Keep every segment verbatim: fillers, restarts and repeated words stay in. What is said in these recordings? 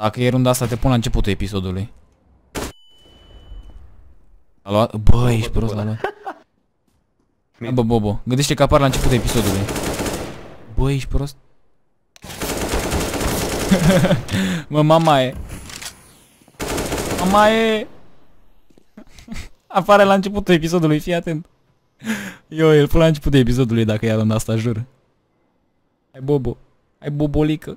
Dacă e runda asta, te pun la începutul episodului. A luat? Bă, ești prost, a luat. Bă, Bobo, gândește că apar la începutul episodului. Bă, ești prost? Mă, mama e. Mama e. Apare la începutul episodului, fii atent. Eu îl pun la începutul episodului dacă ia runda asta, jur. Hai, Bobo. Hai, bobolică.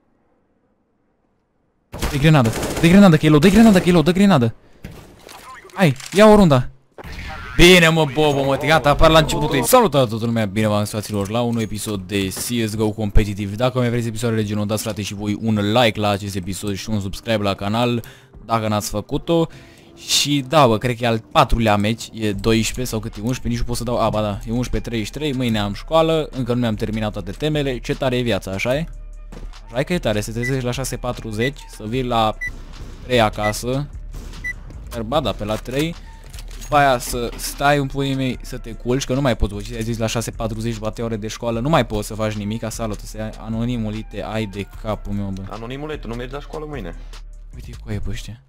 Dă-i grenadă. Dă-i grenadă, că e low. Dă-i grenadă, că e low. Dă grenadă. Hai, ia o runda. Bine, mă, Bobo, mă, gata, apar la începutul. Salut a toată lumea, bine v-am găsit la un nou episod de C S G O competitiv. Dacă mai vreți episoadele genul, dați, frate, și voi un like la acest episod și un subscribe la canal, dacă n-ați făcut-o. Și da, bă, cred că e al patrulea meci, e doisprezece sau cât e, unsprezece, nici nu pot să dau, a, ba da, e unsprezece treizeci și trei, mâine am școală, încă nu mi-am terminat toate temele, ce tare e viața, așa e? Așa e că e tare, să te trezești la șase patruzeci, să vii la trei acasă, dar ba da, pe la trei, după aia să stai în puii mei să te culci, că nu mai poți, voi ai zis la șase patruzeci, bate ore de școală, nu mai poți să faci nimic, ca salut, să ai anonimulite, ai de capul meu, bă. Anonimule, tu nu mergi la școală mâine. Uite cu aia pe ăștia.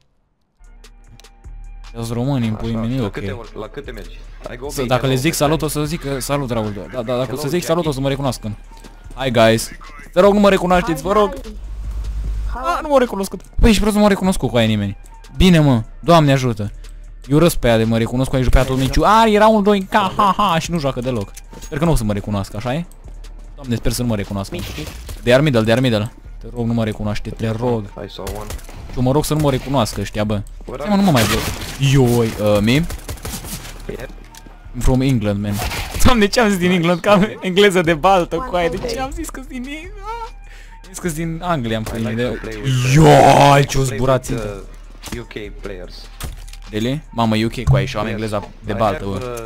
Sunt români în puii mei, ok. La câte mergi? Să, dacă le zic salut, o să zic că salut, Raul. Da, da, dacă o să zic salut, o să mă recunoască. Hai, guys. Te rog, nu mă recunoașteți, vă rog. Ah, nu mă recunoscut. Păi, și vreau să mă recunoscut cu aia nimeni. Bine, mă, Doamne ajută. Eu răs pe aia de mă recunosc cu aia, jucat tot meciul. Ah, era un doi, ha, ha, ha, și nu joacă deloc. Sper că nu o să mă recunoască, așa e? Doamne, sper să nu mă recunoască. De ar middle, de ar middle. Te rog, nu mă recunoaște, te rog. Eu mă rog să nu mă recunoască ăștia, bă. Stai, mă, nu mă mai văd. Ioi, uh, me? I'm from England, man. Doamne, ce am zis din England? Că am engleză de baltă cu aia. De ce am zis că-s din England? Am zis că-s din Anglia, am pus de... Ioi, ce-o zburat țintă. U K players. Really? Mamă, U K cu aia și eu am engleza de baltă, bă.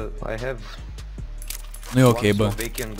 Nu e ok, bă.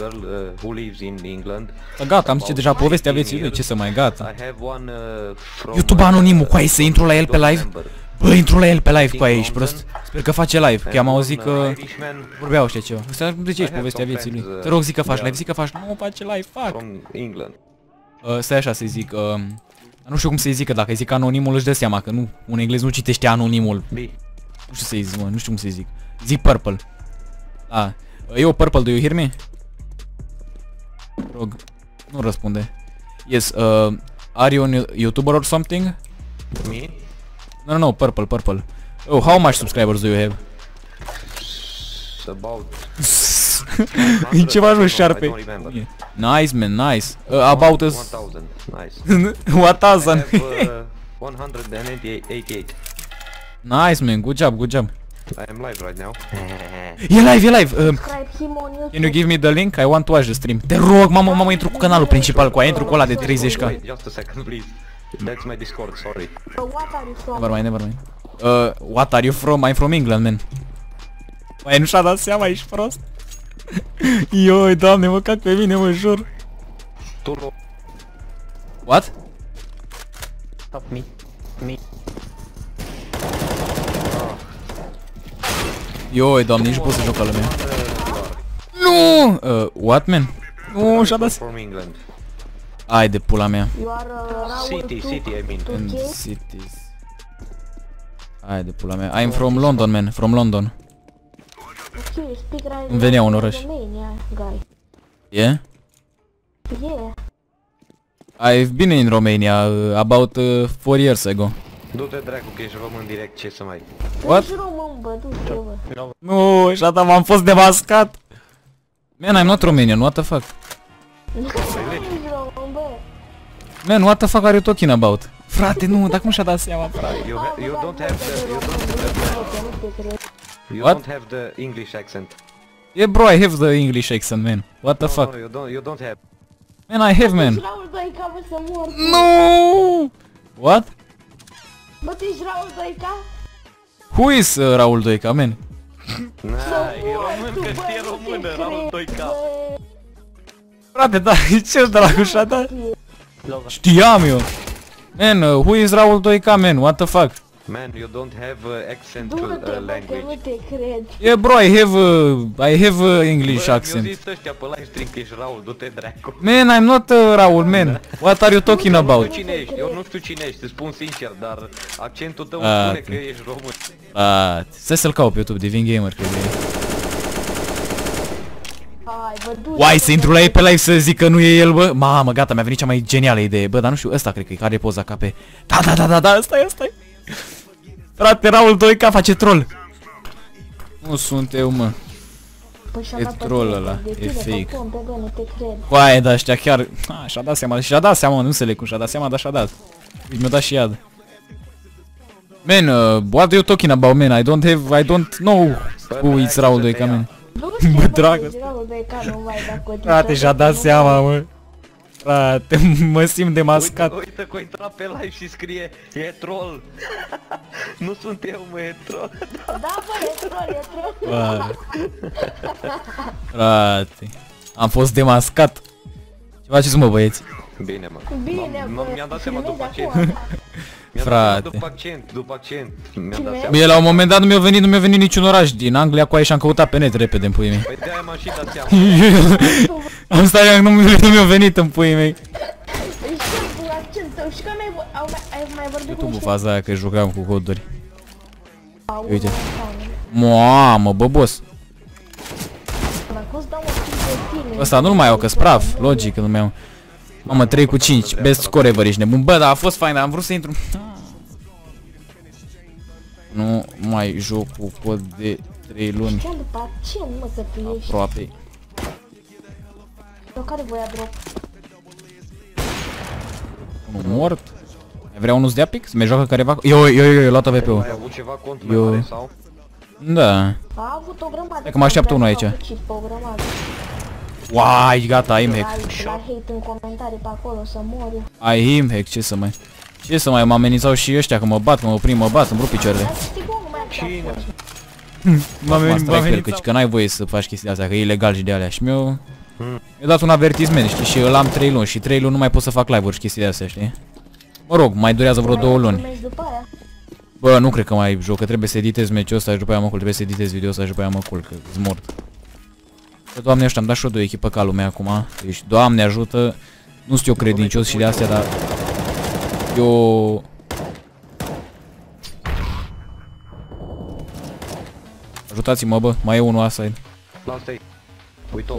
Da, gata, am zis deja povestea vieții lui, ce să mai, gata. YouTube anonimul cu aia, să intru la el pe live? Bă, intru la el pe live cu aia, ești prost. Sper că face live, că am auzit că vorbeau ăștia ceva. De ce ești povestea vieții lui? Te rog, zic că faci live, zic că faci, nu face live, fac. Stai așa să-i zic, nu știu cum să-i zică, dacă îi zic anonimul își dă seama că nu, un englez nu citește anonimul. Nu știu să-i zic, mă, nu știu cum să-i zic. Zic purple. Da. Eu, Purple, do you hear me? Rog, nu răspunde. Yes, uh, are you on YouTuber or something? Me? No, no, no, Purple, Purple. Oh, how much subscribers do you have? About... E ceva nu șarpe. Nice, man, nice. Uh, about us... one thousand, nice. one thousand. I have uh, one hundred eighty-eight. Nice, man, good job, good job. I am live right now. E live, e live! Uh, can you give me the link? I want to watch the stream. Te rog, mamă, mamă, intru cu canalul principal cu aia, intru cu ăla de treizeci K. Just a second, please. That's my Discord, sorry. Never mind, never mind. Uh, what are you from? I'm from England, man. Băi, nu și-a dat seama, ești prost. Ioi, Doamne, mă cac pe mine, mă jur. What? Stop me. Me. Ioi, Doamne, nici nu pot să joc la lumea. Nu! Uh, what, man? Nu, și-a dat. Ai de pula mea. City, city, I mean. Cities. Ai de pula mea. I'm from London, man. From London. Îmi venea un oraș. Yeah? Yeah. I've been in Romania uh, about uh, four years ago. Du-te dracu că ești român direct, ce să mai... What? Ești român, bă, du-te, bă. Nu, și atâta m-am fost demascat. Man, I'm not Romanian, what the fuck? Nu ești român, bă. Man, what the fuck are you talking about? Frate, nu, dacă nu și-a dat seama, frate. You, ha you don't have the... You don't, you What? don't have the English accent. Yeah, bro, I have the English accent, man. What the no, fuck? No, you don't, you don't have. Man, I have, man. Raul Doica, bă, să mor. No! What? Bă, tu ești Raul Doica? Who is uh, Raul Doica, man? Na, e român, că știe română, Raul Doica. Frate, da, ce-ți dracu și-a dat? Știam eu. Man, uh, who is Raul Doica, man? What the fuck? Man, you don't have uh, accent Du-te, uh, bă, că language. nu te cred. Yeah bro, I have uh, I have uh, English Bă, accent. mi-au zis ăștia pe live stream că ești Raul, du-te dracu. Man, I'm not uh, Raul, man. What are you talking Eu nu about? știu cine ești, eu nu știu cine ești, îți spun sincer, dar accentul tău Ah, spune ok. că ești român. Ah, stai să-l caut pe YouTube, Divin Gamer, cred că e. Hai, bă, du-te, Uai, bă, să intru la ei pe live să zic că nu e el, bă. Mamă, gata, mi-a venit cea mai genială idee. Bă, dar nu știu, ăsta cred că e, care e poza ca pe... Da, da, da, da, da, ăsta e, ăsta e. Frate, Raul doi K face troll. Nu sunt eu, mă. Păi și-a E dat pe troll tine, ăla, de e tine, fake. pe cont, bă, nu te cred. Uai, dar ăștia chiar... A, și-a dat seama, și-a dat seama, nu înțeleg cum și-a dat seama, dar și-a dat. Deci mi-a dat și iad. Man, uh, what are you talking about, man? I don't have, I don't know who is Raul doi K, man. Du-te, Bă, bă, dragă. ești Raul doi K, nu mai da cotiță. Frate, și-a dat seama, mă. Frate, mă simt demascat. Uite, uite că o intrat pe live și scrie, e troll. Nu sunt eu, mă, e troll. Da, bă, e troll, e troll. Bă. Frate, am fost demascat. Ce faceți, mă, băieți? Bine, mă. Bine, M- bă, m- Mi-am dat seama filmezi după accent. acum. Mi-am dat Frate. seama după accent, după accent. Mi-am dat Filmezi? seama. Mie la un moment dat nu mi-a venit, nu mi-a venit niciun oraș din Anglia cu aia și am căutat pe net repede în puii mei. Păi de-aia m-am și dat seama. Am stat, nu, nu mi-a venit în puii mei. Îi știu cu accent tău și că mi-ai vo- au mai- ai mai vorbit cu YouTube niște... faza aia că jucam cu coduri. Au, Uite. mă, Mamă, bă, boss. Dacă îți dau un pic de tine... Ăsta nu-l mai iau, că-s praf, logic că nu mai iau. Mamă, trei cu cinci, best score ever, ești nebun. Bă, dar a fost fain, dar am vrut să intru. Nu mai joc cu cod de trei luni. Știam după accent, mă, că tu ești... Aproape. Sau care voia drop? Unul mort. Mai vrea unul să dea pic? Să mai joacă careva? Eu, eu, eu, eu, luat A V P-ul. Ai avut ceva cont mai Eu- mare sau? Da. A avut o grămadă. Hai că mă așteaptă unul aici. A făcut pe o grămadă. Uai, gata, ai La, hack. la hate în comentarii pe acolo să mor eu. Ai him hack, ce să mai... Ce să mai, mă amenințau și ăștia că mă bat, că mă oprim, mă bat, îmi rup picioarele. Dar știi cum nu mai Cine? M-a amenințat, că, că n-ai voie să faci chestia astea, că e ilegal și de alea. Și mi-au... Mi-a dat un avertisment, știi, și îl am trei luni și trei luni nu mai pot să fac live-uri și chestii de astea, știi? Mă rog, mai durează vreo două luni. Mergi după aia. Bă, nu cred că mai joc, că trebuie să editez meciul ăsta și după aia mă culc, trebuie să editez video ăsta și după aia mă culc, că sunt mort. Că, Doamne, ăștia, am dat și eu de o echipă ca lumea acum, deci, Doamne ajută, nu sunt eu credincios și de astea, dar... Eu... Ajutați-mă, bă, mai e unul aside. Lasă-i. Uite-o.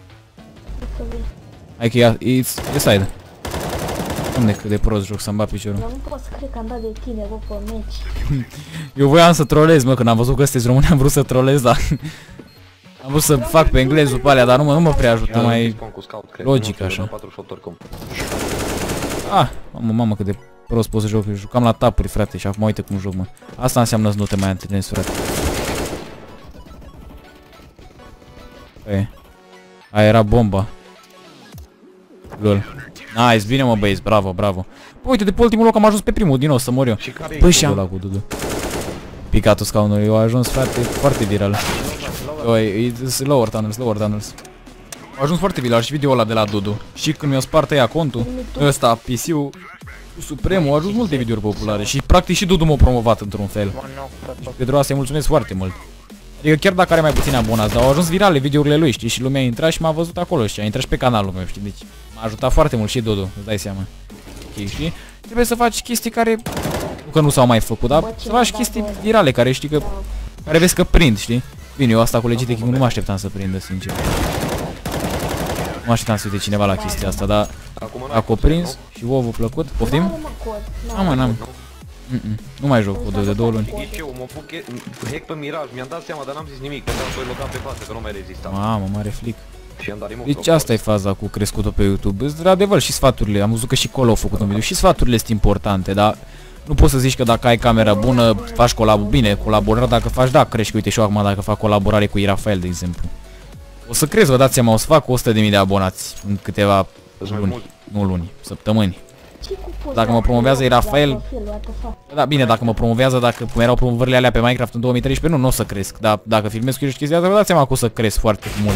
Hai că e, e, e side. Doamne, cât de prost joc să-mi bat piciorul. Eu nu pot să cred că am dat de tine, bă, pe meci. Eu voiam să trolez, mă, când am văzut că sunteți români, am vrut să trolez, dar... Am vrut să fac pe englezul pe alea, dar nu mă, nu mă prea ajută, mai... logic așa. Ah, mamă, mamă, cât de prost pot să joc. Eu jucam la tapuri, frate, și acum uite cum joc, mă. Asta înseamnă să nu te mai antrenezi, frate. Păi, aia era bomba. Lol. Nice, bine mă băieți, bravo, bravo. Păi, uite, de pe ultimul loc am ajuns pe primul, din nou, să mor eu. Băi, și am... cu Dudu. Picatul scaunului, eu a ajuns, frate, foarte viral. Oi, e slower tunnels, slower tunnels. A ajuns foarte viral și video ăla de la Dudu. Și când mi-a spart ea contul, ăsta, P C-ul, Supremul, a ajuns multe videouri populare. Și practic și Dudu m-a promovat într-un fel. Și pentru asta îi mulțumesc foarte mult. Adică chiar dacă are mai puțini abonați, dar au ajuns virale videourile lui, știi? Și lumea a intrat și m-a văzut acolo, știi? A intrat și pe canalul meu, știi? Deci m-a ajutat foarte mult și Dudu, îți dai seama. Ok, știi? Trebuie să faci chestii care... Nu că nu s-au mai făcut, dar să faci chestii virale care știi că... Care vezi că prind, știi? Bine, eu asta cu Legit nu mă așteptam să prindă, sincer. Nu mă așteptam să uite cineva la chestia asta, dar... Dacă o prins și wow, v-a plăcut, poftim? N-are, mă, cod. Nu, mă, n-am. Mm-mm. Nu mai joc cu de două luni. Nici eu, mă fug hack pe Miraj, mi-am dat seama, dar n-am zis nimic, că am logat pe față, că nu mai rezistam. Mamă, mare flic. Și am dat remove. Deci asta e faza cu crescutul pe YouTube. De adevăr, și sfaturile, am văzut că și Colo a făcut un video, și sfaturile sunt importante, dar nu poți să zici că dacă ai camera bună, faci colab bine, colaborare, dacă faci, da, crești, uite și eu acum dacă fac colaborare cu Irafael, de exemplu. O să crezi, vă dați seama, o să fac o sută de mii de abonați în câteva luni, nu luni, săptămâni. Dacă mă promovează Irafael, da, bine, dacă mă promovează, dacă cum erau promovările alea pe Minecraft în două mii treisprezece, nu, nu o să cresc, dar dacă filmez cu eu și chestia asta, vă dați seama că o să cresc foarte mult.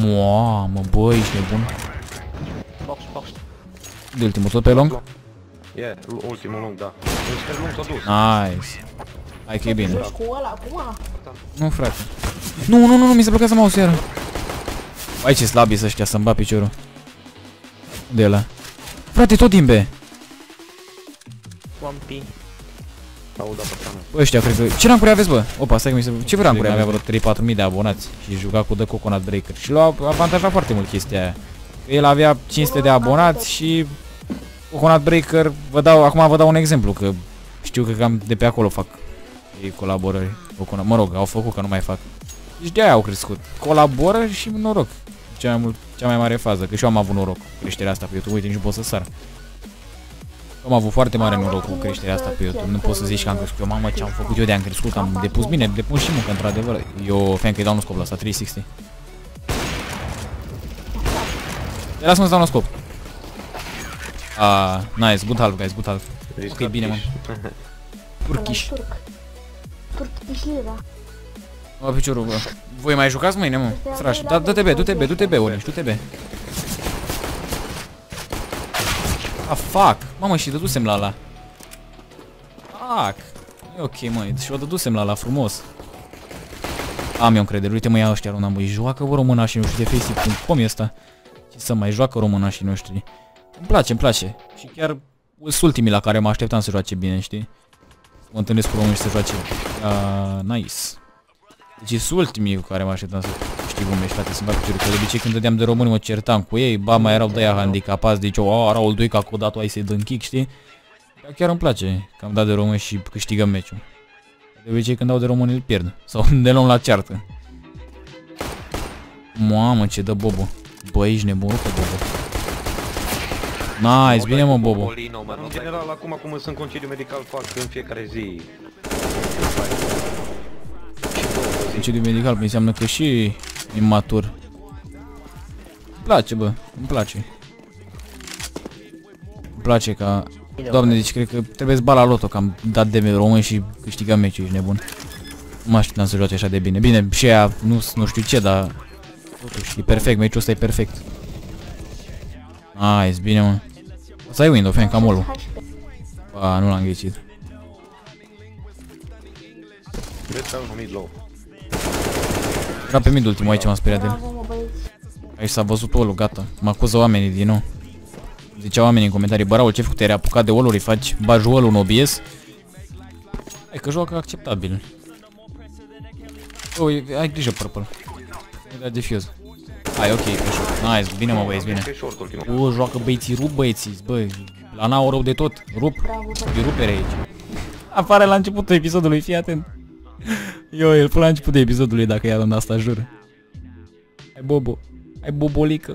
Mamă, băi, ești nebun. De ultimul, tot pe long? E, ultimul lung, da. Spre lung s-a dus. Nice. Hai că e bine. Cu ăla acum? Nu, frate. Nu, nu, nu, nu, mi se blochează mouse iară. Aici ce slabi să ăștia, să-mi bat piciorul. Unde e ăla? Frate, tot din B. Wampi. Auda persoană. Bă, ăștia, cred că... Ce rancuri aveți, bă? Opa, stai că mi se... Ce rancuri avea vreo trei patru mii de abonați și juca cu The Coconut Breaker. Și l-a avantajat foarte mult chestia aia. El avea cinci sute de abonați și... Coconut Breaker, vă dau, acum vă dau un exemplu, că știu că cam de pe acolo fac ei colaborări. Coconut, mă rog, au făcut că nu mai fac. Deci de-aia au crescut. Colaboră și noroc. Cea mai, mult, cea mai mare fază, că și eu am avut noroc cu creșterea asta pe YouTube. Uite, nici nu pot să sar. Am avut foarte mare noroc cu creșterea asta pe YouTube. Nu pot să zici că am crescut eu, mamă, ce am făcut eu de am crescut, că am depus bine, depus și muncă, într-adevăr. Eu, fan că îi dau un scop la asta, trei sixty. Lasă-mă să dau un scop. Ah, nice, good half, guys, good half. Ok, bine, mă. Turkish. Turkish lira. Mă, piciorul, bă. Voi mai jucați mâine, mă? Srași. Da, du-te B, du-te B, du-te B, Orange, du-te B. Ah, fuck. Mamă, și dădusem la ala. Fuck. E ok, mă, și o dădusem la ala, frumos. Am eu încredere, uite mă, ia ăștia runda, mă, joacă vă românașii noștri de Facebook punct com e ăsta. Ce să mai joacă românașii noștri. Îmi place, îmi place. Și chiar sunt ultimii la care mă așteptam să joace bine, știi? Mă întâlnesc cu români și să joace. Uh, nice. Deci sunt ultimii cu care mă așteptam să știi cum ești, frate, să-mi bag piciorul. Că de obicei când dădeam de români mă certam cu ei. Ba, mai erau de-aia handicapați, deci o, Raul doi ca codat-o, hai să-i dăm kick, știi? Dar chiar îmi place că am dat de români și câștigăm meciul. De obicei când dau de români îl pierd. Sau ne luăm la ceartă. Mamă, ce dă Bobo. Bă, ești nebun, pe Bobo. Nice, bine mă, Bobo. În general, acum cum sunt concediu medical, fac în fiecare zi. Concediu medical înseamnă că și imatur. Îmi place, bă, îmi place. Îmi place ca... Doamne, deci cred că trebuie să bat la loto, că am dat de român și câștigăm meciul, ești nebun. Nu mă așteptam să joace așa de bine. Bine, și aia, nu, nu știu ce, dar... Totuși, e perfect, meciul ăsta e perfect. Nice, bine, mă. O să ai window, fan, cam olu. Ba, nu l-am ghicit. Vezi că un mid low. Era pe mid ultimul, aici m-am speriat de el. Aici s-a văzut olul, gata. Mă acuză oamenii din nou. Ziceau oamenii în comentarii, bă, Raul, ce făcut, te-ai apucat de oluri, faci bagi olul în O B S? Hai că joacă acceptabil. Oh, ai grijă, Purple. Nu da defuse. Hai, ok, pe short. Nice, bine mă, băieți, bine. O, joacă băieții, rup băieții, bă, la n-au rău de tot, rup, e rupere aici. Apare la începutul episodului, fii atent. Eu, el până la începutul episodului, dacă e în asta, jur. Hai, Bobo, hai, Bobolică.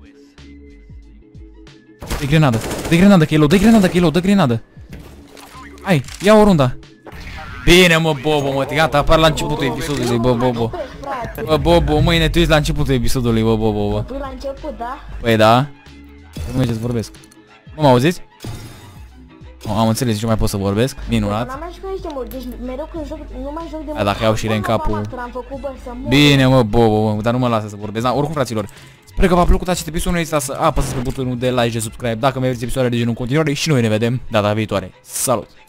Dă-i grenadă, dă-i grenadă, că e low, dă-i grenadă, că e low, dă grenadă. Hai, ia o runda. Bine, mă, Bobo, mă, gata, apar la începutul episodului, bă, Bobo. Bă, Bobo, mâine tu ești la începutul episodului, bă, Bobo, bă. Tu la început, da? Păi da. Nu mergeți să vorbesc. Mă, mă auziți? Oh, am înțeles, nici nu mai pot să vorbesc. Minunat. N-am mai jucat niște mult, deci mereu când joc, nu mai joc de mult. Dacă iau și în capul. Bă, bine, mă, Bobo, bă, dar nu mă lasă să vorbesc. Da, oricum, fraților, sper că v-a plăcut acest episod. Nu uitați să apăsați pe butonul de like, de subscribe dacă mai vreți episoade de genul în continuare și noi ne vedem data viitoare. Salut!